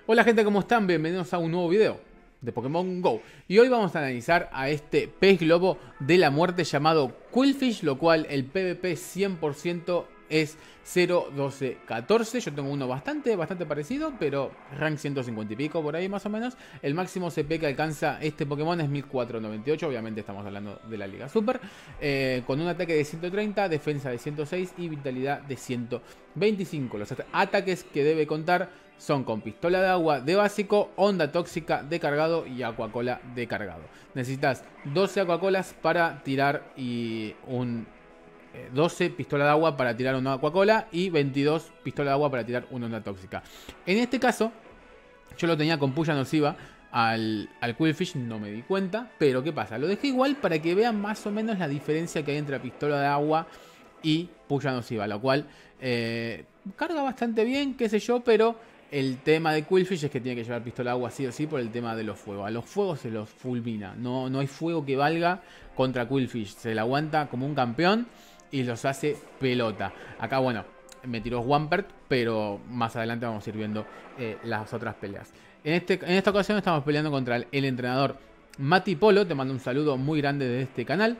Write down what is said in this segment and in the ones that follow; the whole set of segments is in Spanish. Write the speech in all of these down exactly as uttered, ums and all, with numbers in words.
Hola gente, ¿cómo están? Bienvenidos a un nuevo video de Pokémon GO. Y hoy vamos a analizar a este pez globo de la muerte llamado Qwilfish, lo cual el PvP cien por ciento es cero, doce, catorce. Yo tengo uno bastante, bastante parecido, pero rank ciento cincuenta y pico por ahí más o menos. El máximo C P que alcanza este Pokémon es mil cuatrocientos noventa y ocho, obviamente estamos hablando de la Liga Super. Eh, con un ataque de ciento treinta, defensa de ciento seis y vitalidad de ciento veinticinco. Los at ataques que debe contar son con pistola de agua de básico, onda tóxica de cargado y aquacola de cargado. Necesitas doce aquacolas para tirar y un eh, doce pistola de agua para tirar una aquacola y veintidós pistola de agua para tirar una onda tóxica. En este caso, yo lo tenía con puya nociva al, al Qwilfish, no me di cuenta, pero ¿qué pasa? Lo dejé igual para que vean más o menos la diferencia que hay entre pistola de agua y puya nociva, lo cual eh, carga bastante bien, qué sé yo, pero el tema de Qwilfish es que tiene que llevar pistola de agua sí o sí por el tema de los fuegos. A los fuegos se los fulmina. No, no hay fuego que valga contra Qwilfish. Se la aguanta como un campeón y los hace pelota. Acá, bueno, me tiró Swampert, pero más adelante vamos a ir viendo eh, las otras peleas. En, este, en esta ocasión estamos peleando contra el, el entrenador Mati Polo. Te mando un saludo muy grande desde este canal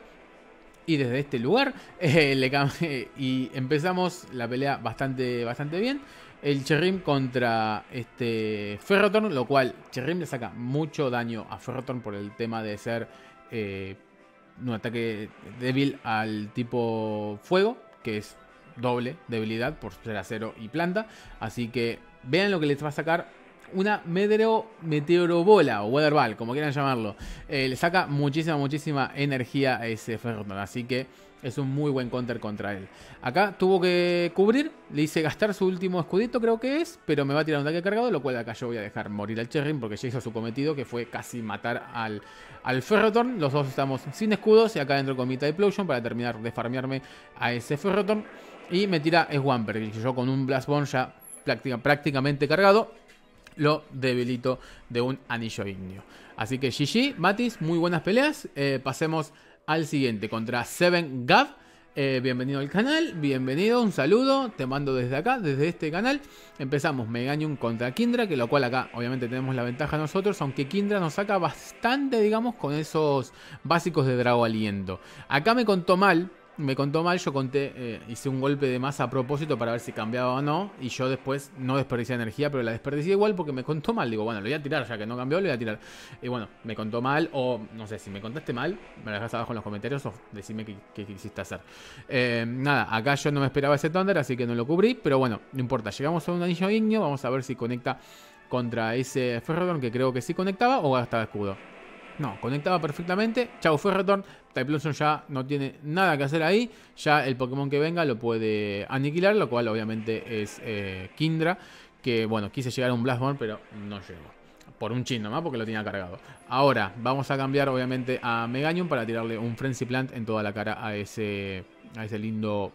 y desde este lugar. Eh, le, y empezamos la pelea bastante, bastante bien. El Cherrim contra este Ferrothorn, lo cual Cherrim le saca mucho daño a Ferrothorn por el tema de ser eh, un ataque débil al tipo fuego, que es doble debilidad por ser acero y planta. Así que vean lo que les va a sacar una Medero Meteorobola o Weather Ball, como quieran llamarlo. Eh, le saca muchísima, muchísima energía a ese Ferrothorn, así que es un muy buen counter contra él. Acá tuvo que cubrir, le hice gastar su último escudito, creo que es, pero me va a tirar un ataque cargado, lo cual acá yo voy a dejar morir al Cherrim porque ya hizo su cometido, que fue casi matar al, al Ferrothorn. Los dos estamos sin escudos y acá entro con mi Typhlosion para terminar de farmearme a ese Ferrothorn. Y me tira Swampert, que yo con un Blast Bomb ya práctica, prácticamente cargado lo debilito de un anillo ignio. Así que G G, Matis, muy buenas peleas. Eh, pasemos al siguiente contra Seven Gav. Eh, bienvenido al canal, bienvenido, un saludo, te mando desde acá, desde este canal. Empezamos Meganium contra Kindra, que lo cual acá obviamente tenemos la ventaja nosotros, aunque Kindra nos saca bastante, digamos, con esos básicos de Drago Aliento. Acá me contó mal, me contó mal, yo conté, eh, hice un golpe de masa a propósito para ver si cambiaba o no, y yo después no desperdicié energía, pero la desperdicié igual porque me contó mal. Digo, bueno, lo voy a tirar, ya que no cambió, lo voy a tirar. Y bueno, me contó mal, o no sé, si me contaste mal, me lo dejas abajo en los comentarios o decime qué, qué quisiste hacer. Eh, nada, acá yo no me esperaba ese Thunder, así que no lo cubrí, pero bueno, no importa. Llegamos a un anillo ignio, vamos a ver si conecta contra ese Ferrothorn, que creo que sí conectaba, o gastaba escudo. No, conectaba perfectamente. Chau Ferrothorn. Typhlosion ya no tiene nada que hacer ahí. Ya el Pokémon que venga lo puede aniquilar, lo cual obviamente es eh, Kindra. Que bueno, quise llegar a un Blast Bomb, pero no llegó. Por un chin nomás, porque lo tenía cargado. Ahora vamos a cambiar obviamente a Meganium para tirarle un Frenzy Plant en toda la cara a ese, a ese lindo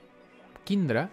Kindra.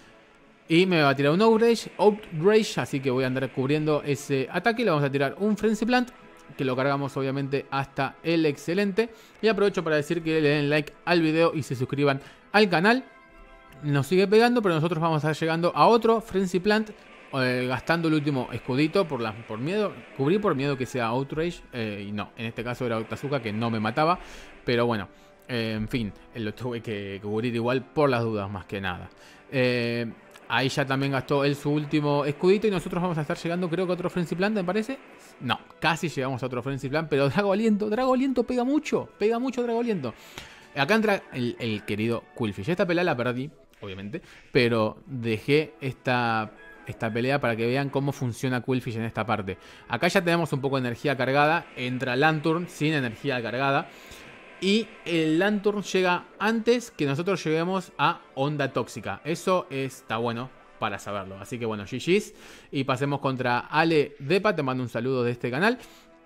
Y me va a tirar un Outrage, Outrage, así que voy a andar cubriendo ese ataque. Le vamos a tirar un Frenzy Plant, que lo cargamos obviamente hasta el excelente. Y aprovecho para decir que le den like al video y se suscriban al canal. Nos sigue pegando, pero nosotros vamos a estar llegando a otro Frenzy Plant, eh, gastando el último escudito por, la, por miedo. Cubrí por miedo que sea Outrage, eh, y no, en este caso era Octazooka, que no me mataba. Pero bueno, eh, en fin, lo tuve que cubrir igual por las dudas más que nada. Eh... Ahí ya también gastó él su último escudito y nosotros vamos a estar llegando, creo que a otro Frenzy Plant, me parece. No, casi llegamos a otro Frenzy Plant, pero Drago Aliento, Drago Aliento pega mucho, pega mucho Drago Aliento. Acá entra el, el querido Qwilfish. Esta pelea la perdí, obviamente, pero dejé esta, esta pelea para que vean cómo funciona Qwilfish en esta parte. Acá ya tenemos un poco de energía cargada, entra Lanturn sin energía cargada. Y el Lanturn llega antes que nosotros lleguemos a onda tóxica. Eso está bueno para saberlo. Así que bueno, G G's. Y pasemos contra Ale Depa. Te mando un saludo de este canal.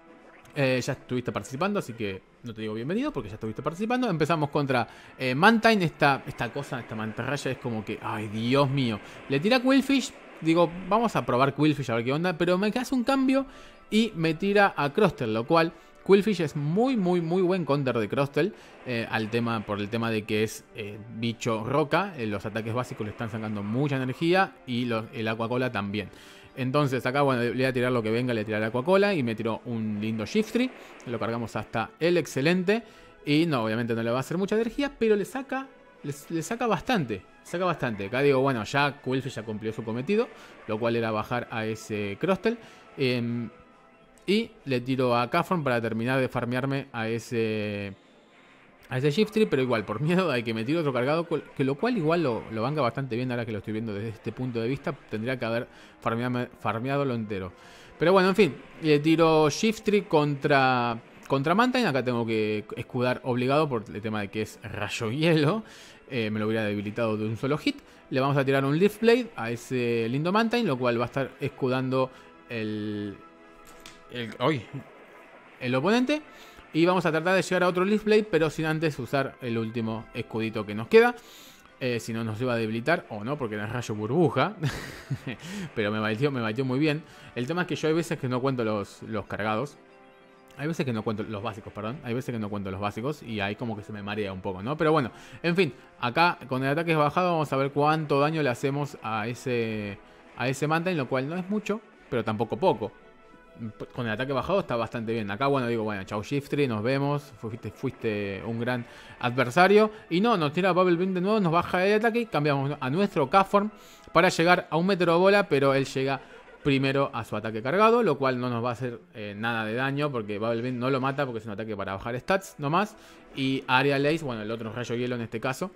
Eh, ya estuviste participando, así que no te digo bienvenido porque ya estuviste participando. Empezamos contra eh, Mantine. Esta, esta cosa, esta mantarraya es como que, ay Dios mío. Le tira Qwilfish. Digo, vamos a probar Qwilfish a ver qué onda. Pero me hace un cambio y me tira a Crustle, lo cual Qwilfish es muy, muy, muy buen counter de Crustle, eh, al tema, por el tema de que es eh, bicho roca. Eh, los ataques básicos le están sacando mucha energía y los, el Aquacola también. Entonces acá, bueno, le voy a tirar lo que venga, le voy a tirar la Coca-Cola y me tiró un lindo Shift Tree. Lo cargamos hasta el excelente. Y no, obviamente no le va a hacer mucha energía, pero le saca, le, le saca bastante. Saca bastante. Acá digo, bueno, ya Qwilfish ya cumplió su cometido, lo cual era bajar a ese Crustle. Eh, y le tiro a Cafron para terminar de farmearme a ese... a ese Shift Tree, pero igual, por miedo de que me tire otro cargado, que lo cual igual lo, lo banca bastante bien ahora que lo estoy viendo desde este punto de vista. Tendría que haber farmeado, farmeado lo entero. Pero bueno, en fin, le tiro Shift Tree contra, contra Mantine. Acá tengo que escudar obligado por el tema de que es rayo hielo. Eh, me lo hubiera debilitado de un solo hit. Le vamos a tirar un Leaf Blade a ese lindo Mantine, lo cual va a estar escudando el, el, ¡ay! el oponente. Y vamos a tratar de llegar a otro Leaf Blade, pero sin antes usar el último escudito que nos queda. Eh, si no nos iba a debilitar, o no, porque era rayo burbuja. Pero me batió, me batió muy bien. El tema es que yo hay veces que no cuento los, los cargados. Hay veces que no cuento los básicos, perdón. Hay veces que no cuento los básicos y ahí como que se me marea un poco, ¿no? Pero bueno, en fin, acá con el ataque bajado vamos a ver cuánto daño le hacemos a ese, a ese Mantine, lo cual no es mucho, pero tampoco poco. Con el ataque bajado está bastante bien. Acá, bueno, digo, bueno, chau Shift Tree, nos vemos. Fuiste, fuiste un gran adversario. Y no, nos tira Bubble Beam de nuevo, nos baja el ataque. Cambiamos a nuestro Cafform para llegar a un metro bola, pero él llega primero a su ataque cargado, lo cual no nos va a hacer eh, nada de daño, porque Bubble Beam no lo mata, porque es un ataque para bajar stats nomás. Y Aerial Ace, bueno, el otro rayo hielo en este caso,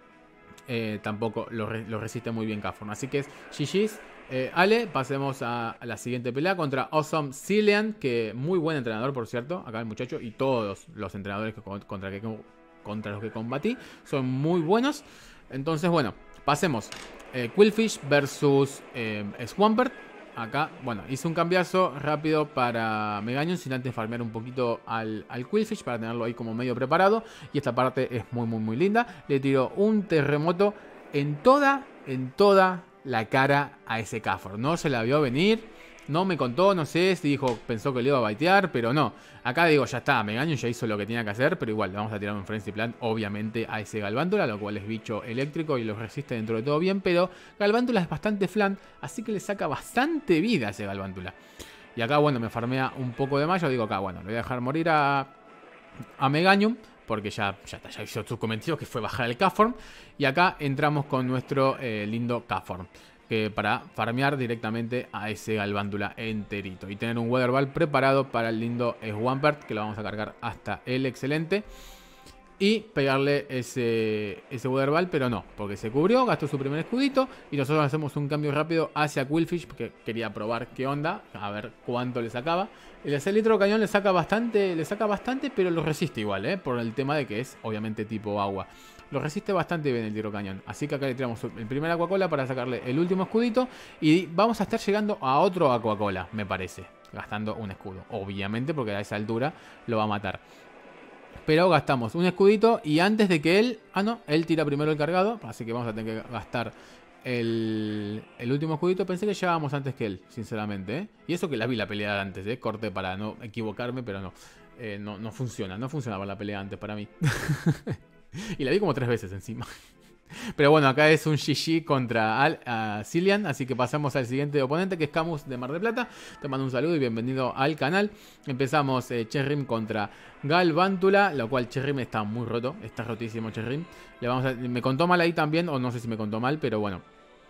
eh, tampoco lo, re lo resiste muy bien Cafform. Así que es G G's. Eh, Ale, pasemos a, a la siguiente pelea contra Awesome Cillian, que muy buen entrenador, por cierto, acá el muchacho, y todos los entrenadores que, contra, que, contra los que combatí son muy buenos. Entonces, bueno, pasemos. Eh, Qwilfish versus eh, Swampert. Acá, bueno, hice un cambiazo rápido para Meganium sin antes farmear un poquito al, al Qwilfish para tenerlo ahí como medio preparado. Y esta parte es muy, muy, muy linda. Le tiro un terremoto en toda, en toda... la cara a ese Cafform. No se la vio venir, no me contó, no sé si dijo, pensó que le iba a baitear, pero no. Acá digo, ya está, Meganium ya hizo lo que tenía que hacer, pero igual le vamos a tirar un Frenzy Plant, obviamente, a ese Galvántula, lo cual es bicho eléctrico y lo resiste dentro de todo bien, pero Galvántula es bastante flan, así que le saca bastante vida a ese Galvántula. Y acá, bueno, me farmea un poco de más, yo digo acá, bueno, le voy a dejar morir a, a Meganium, porque ya, ya, ya hizo su cometido, que fue bajar el Cafform. Y acá entramos con nuestro eh, lindo Cafform, que para farmear directamente a ese Galvántula enterito. Y tener un Weather Ball preparado para el lindo Swampert, que lo vamos a cargar hasta el excelente. Y pegarle ese, ese Weather Ball, pero no, porque se cubrió, gastó su primer escudito. Y nosotros hacemos un cambio rápido hacia Qwilfish, porque quería probar qué onda, a ver cuánto le sacaba. El Electro Cañón le saca bastante, le saca bastante, pero lo resiste igual, ¿eh? Por el tema de que es, obviamente, tipo agua. Lo resiste bastante bien el Tiro Cañón. Así que acá le tiramos el primer Aquacola para sacarle el último escudito. Y vamos a estar llegando a otro Aquacola, me parece. Gastando un escudo, obviamente, porque a esa altura lo va a matar. Pero gastamos un escudito y antes de que él... Ah, no, él tira primero el cargado. Así que vamos a tener que gastar el, el último escudito. Pensé que llegábamos antes que él, sinceramente, ¿eh? Y eso que la vi la pelea antes, ¿eh? Corté para no equivocarme, pero no. Eh, no, no funciona, no funcionaba la pelea antes para mí. Y la vi como tres veces encima. Pero bueno, acá es un G G contra Al, uh, Cillian. Así que pasamos al siguiente oponente, que es Camus de Mar del Plata. Te mando un saludo y bienvenido al canal. Empezamos eh, Cherrim contra Galvántula, lo cual Cherrim está muy roto. Está rotísimo Cherrim. Le vamos a, me contó mal ahí también, o no sé si me contó mal, pero bueno.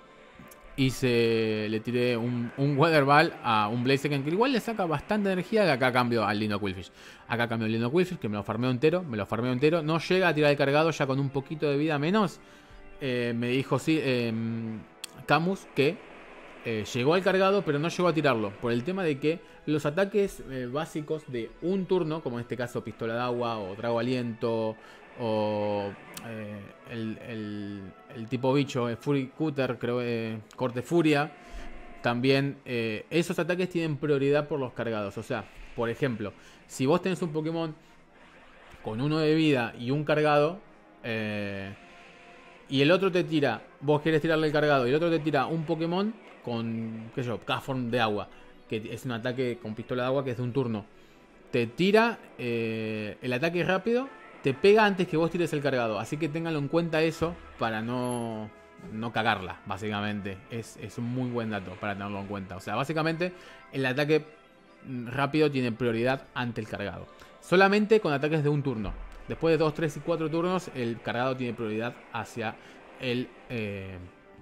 Hice, le tiré un, un Weather Ball a un Blaziken, que igual le saca bastante energía. De acá cambio al lindo Qwilfish. Acá cambio al lindo Qwilfish, que me lo farmeo entero. Me lo farmeo entero. No llega a tirar el cargado ya con un poquito de vida menos. Eh, me dijo sí, eh, Camus que eh, llegó al cargado, pero no llegó a tirarlo. Por el tema de que los ataques eh, básicos de un turno, como en este caso Pistola de Agua o Trago Aliento o eh, el, el, el tipo bicho, eh, Fury Cutter, creo, eh, Corte Furia, también eh, esos ataques tienen prioridad por los cargados. O sea, por ejemplo, si vos tenés un Pokémon con uno de vida y un cargado, eh, y el otro te tira, vos querés tirarle el cargado, y el otro te tira un Pokémon con, qué sé yo, Cafform de agua, que es un ataque con pistola de agua que es de un turno. Te tira eh, el ataque rápido, te pega antes que vos tires el cargado. Así que ténganlo en cuenta eso para no, no cagarla, básicamente. Es, es un muy buen dato para tenerlo en cuenta. O sea, básicamente el ataque rápido tiene prioridad ante el cargado. Solamente con ataques de un turno. Después de dos, tres y cuatro turnos, el cargado tiene prioridad hacia el, eh,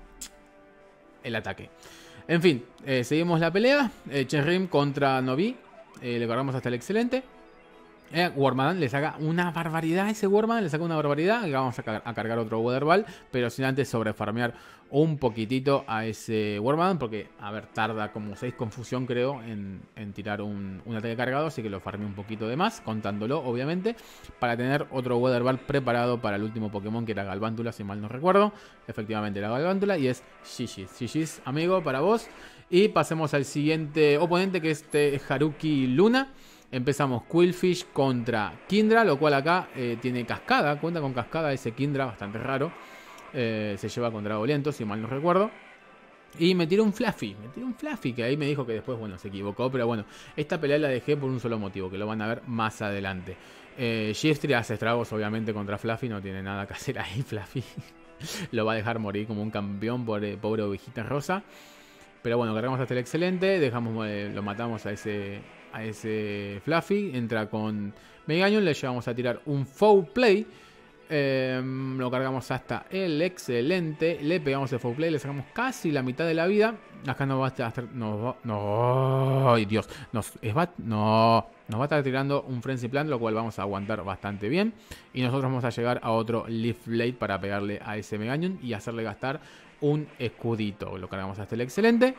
el ataque. En fin, eh, seguimos la pelea. Eh, Cherrim contra Novi. Eh, le cargamos hasta el excelente. Eh, Wormadam le saca una barbaridad. Ese Wormadam le saca una barbaridad. Y vamos a, car a cargar otro Weatherball. Pero sin antes sobrefarmear un poquitito a ese Wormadam. Porque, a ver, tarda como seis confusión, creo, en, en tirar un, un ataque cargado. Así que lo farmé un poquito de más, contándolo, obviamente. Para tener otro Weatherball preparado para el último Pokémon, que era Galvántula, si mal no recuerdo. Efectivamente, era Galvántula. Y es Shishis. Shishis, amigo, para vos. Y pasemos al siguiente oponente, que es este Haruki Luna. Empezamos Qwilfish contra Kindra, lo cual acá eh, tiene cascada, cuenta con cascada ese Kindra, bastante raro. Eh, se lleva con Drago Lento, si mal no recuerdo. Y me tiró un Fluffy, me tiró un Fluffy, que ahí me dijo que después, bueno, se equivocó. Pero bueno, esta pelea la dejé por un solo motivo, que lo van a ver más adelante. Eh, Shiftry hace estragos, obviamente, contra Fluffy, no tiene nada que hacer ahí Fluffy. Lo va a dejar morir como un campeón, pobre, pobre ovejita rosa. Pero bueno, cargamos hasta el excelente, dejamos, eh, lo matamos a ese... a ese Fluffy, entra con Meganium, le llevamos a tirar un Foul Play, eh, lo cargamos hasta el excelente, le pegamos el Foul Play, le sacamos casi la mitad de la vida. Acá nos va a estar, nos va, no, ay Dios, nos, es va, no, nos va a estar tirando un Frenzy Plant, lo cual vamos a aguantar bastante bien. Y nosotros vamos a llegar a otro Leaf Blade para pegarle a ese Meganium y hacerle gastar un escudito. Lo cargamos hasta el excelente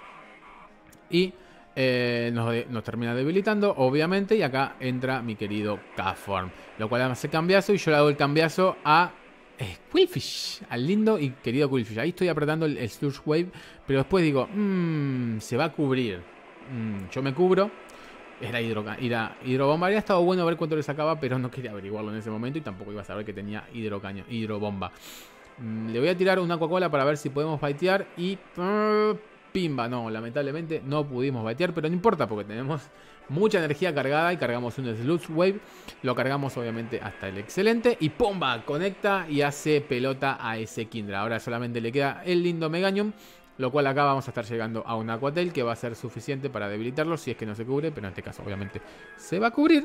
y Eh, nos, de, nos termina debilitando, obviamente. Y acá entra mi querido Cafform, lo cual hace cambiazo. Y yo le hago el cambiazo a eh, Qwilfish, al lindo y querido Qwilfish. Ahí estoy apretando el, el Sludge Wave, pero después digo, mmm, se va a cubrir. Mm, yo me cubro. Era hidro, hidro, hidrobomba. Habría estado bueno ver cuánto le sacaba, pero no quería averiguarlo en ese momento. Y tampoco iba a saber que tenía hidrocaño, hidrobomba. Mm, le voy a tirar una Coca-Cola para ver si podemos baitear. Y... Uh, pimba, no, lamentablemente no pudimos batear, pero no importa porque tenemos mucha energía cargada y cargamos un Sludge Wave. Lo cargamos obviamente hasta el excelente y ¡pumba! Conecta y hace pelota a ese Kindra. Ahora solamente le queda el lindo Meganium, lo cual acá vamos a estar llegando a un Aquatail que va a ser suficiente para debilitarlo si es que no se cubre, pero en este caso obviamente se va a cubrir.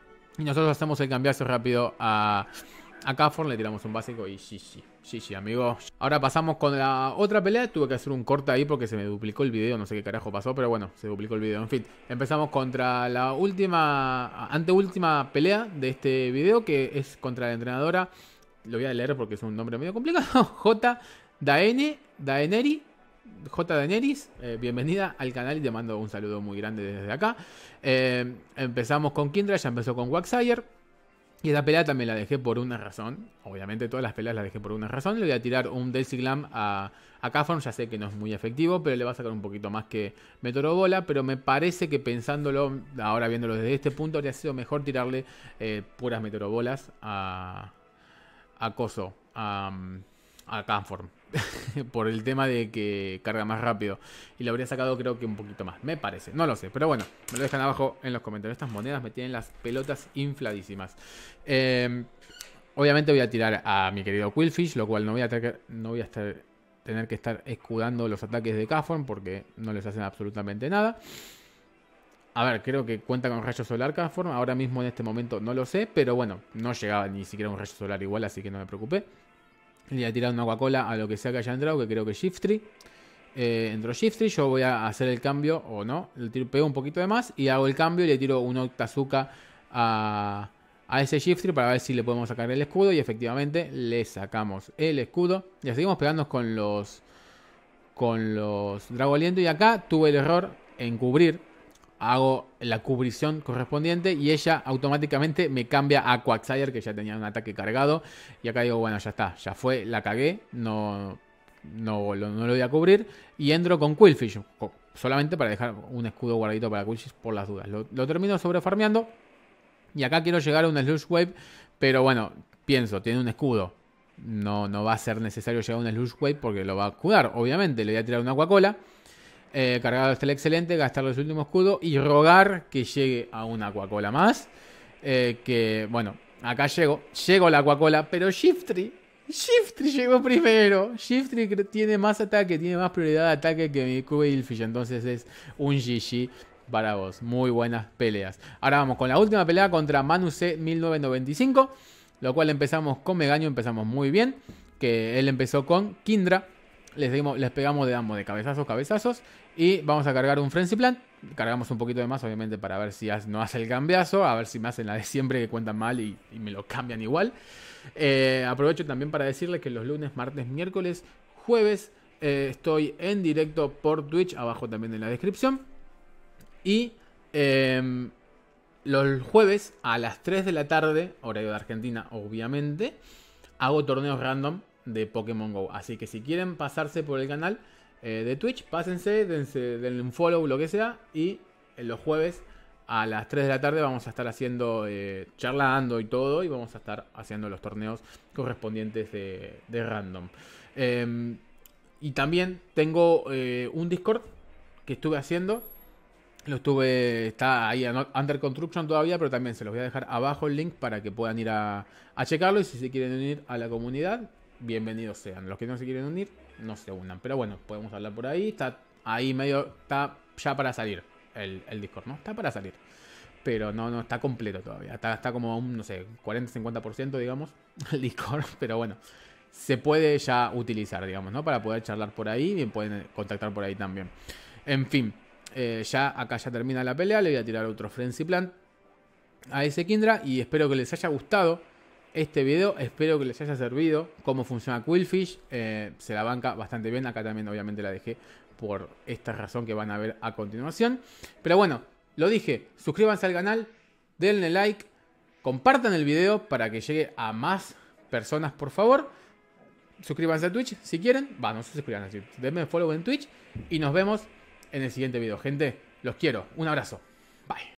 Y nosotros hacemos el cambiazo rápido a... A Cafform, le tiramos un básico y G G. G G, amigo. Ahora pasamos con la otra pelea. Tuve que hacer un corte ahí porque se me duplicó el video. No sé qué carajo pasó, pero bueno, se duplicó el video. En fin, empezamos contra la última, anteúltima pelea de este video, que es contra la entrenadora. Lo voy a leer porque es un nombre medio complicado. J. Daene, Daeneri. J. Daenerys, eh, bienvenida al canal y te mando un saludo muy grande desde acá. Eh, empezamos con Kindra, ya empezó con Quagsire. Y esta pelea también la dejé por una razón. Obviamente todas las peleas las dejé por una razón. Le voy a tirar un Delcy Glam a, a Cafform. Ya sé que no es muy efectivo, pero le va a sacar un poquito más que Meteoro Bola. Pero me parece que pensándolo, ahora viéndolo desde este punto, habría sido mejor tirarle eh, puras Meteoro Bolas a, a Coso, a, a Cafform. Por el tema de que carga más rápido. Y lo habría sacado creo que un poquito más, me parece, no lo sé, pero bueno, me lo dejan abajo en los comentarios. Estas monedas me tienen las pelotas infladísimas. eh, Obviamente voy a tirar a mi querido Qwilfish, lo cual no voy a, tener, no voy a estar, tener que estar escudando los ataques de Cafform porque no les hacen absolutamente nada. A ver, creo que cuenta con rayo solar Cafform. Ahora mismo en este momento no lo sé, pero bueno, no llegaba ni siquiera un rayo solar igual, así que no me preocupé. Le voy a tirar una Coca-Cola a lo que sea que haya entrado, que creo que es Shiftry. Eh, entró Shiftry, yo voy a hacer el cambio, o no, le tiro, pego un poquito de más y hago el cambio y le tiro un Octazooka a, a ese Shiftry para ver si le podemos sacar el escudo. Y efectivamente le sacamos el escudo. Ya seguimos pegándonos con los, con los Drago Aliento. Y acá tuve el error en cubrir. Hago la cubrición correspondiente y ella automáticamente me cambia a Quagsire, que ya tenía un ataque cargado. Y acá digo, bueno, ya está, ya fue, la cagué, no, no, lo, no lo voy a cubrir. Y entro con Qwilfish, solamente para dejar un escudo guardadito para Qwilfish por las dudas. Lo, lo termino sobrefarmeando. Y acá quiero llegar a un Sludge Wave, pero bueno, pienso, tiene un escudo. No, no va a ser necesario llegar a un Sludge Wave porque lo va a cuidar, obviamente. Le voy a tirar una Coca-Cola. Eh, cargado hasta el excelente, gastarle su último escudo y rogar que llegue a una Coca-Cola más. Eh, que bueno, acá llego, llego a la Coca-Cola, pero Shiftry, Shiftry llegó primero. Shiftry tiene más ataque, tiene más prioridad de ataque que mi Qwilfish. Entonces es un G G para vos. Muy buenas peleas. Ahora vamos con la última pelea contra Manu C mil novecientos noventa y cinco. Lo cual empezamos con Megaño, empezamos muy bien. Que él empezó con Kindra. Les, dimos, les pegamos de ambos, de cabezazos, cabezazos. Y vamos a cargar un Frenzy Plant. Cargamos un poquito de más, obviamente, para ver si no hace el cambiazo. A ver si me hacen la de siempre que cuentan mal y, y me lo cambian igual. Eh, aprovecho también para decirles que los lunes, martes, miércoles, jueves eh, estoy en directo por Twitch. Abajo también en la descripción. Y eh, los jueves a las tres de la tarde, horario de Argentina, obviamente, hago torneos random de Pokémon Go. Así que si quieren pasarse por el canal eh, de Twitch, pásense, dense, denle un follow, lo que sea. Y en los jueves a las tres de la tarde vamos a estar haciendo, eh, charlando y todo. Y vamos a estar haciendo los torneos correspondientes de, de random. Eh, y también tengo eh, un Discord que estuve haciendo. Lo estuve, está ahí under construction todavía, pero también se los voy a dejar abajo el link para que puedan ir a, a checarlo. Y si se quieren unir a la comunidad, bienvenidos sean. Los que no se quieren unir, no se unan. Pero bueno, podemos hablar por ahí. Está ahí medio, está ya para salir el, el Discord, ¿no? Está para salir. Pero no, no está completo todavía. Está, está como un, no sé, cuarenta a cincuenta por ciento, digamos, el Discord. Pero bueno, se puede ya utilizar, digamos, ¿no? Para poder charlar por ahí. Bien, pueden contactar por ahí también. En fin. Eh, ya acá ya termina la pelea. Le voy a tirar otro Frenzy Plant a ese Kindra. Y espero que les haya gustado este video. Espero que les haya servido cómo funciona Qwilfish. eh, Se la banca bastante bien. Acá también obviamente la dejé por esta razón que van a ver a continuación. Pero bueno, lo dije. Suscríbanse al canal. Denle like. Compartan el video para que llegue a más personas, por favor. Suscríbanse a Twitch si quieren. Va, no se suscriban así. Denme follow en Twitch. Y nos vemos en el siguiente video. Gente, los quiero. Un abrazo. Bye.